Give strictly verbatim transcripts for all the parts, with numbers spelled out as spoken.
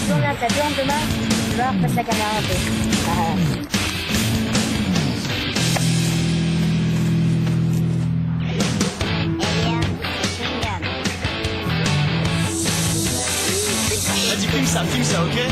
tourne là, ça tourne demain. Tu vas repasse la caméra un peu. Ah. Vas-y, filme ça, filme ça, ok?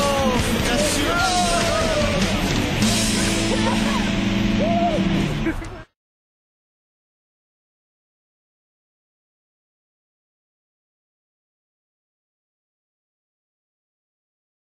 Bien sûr.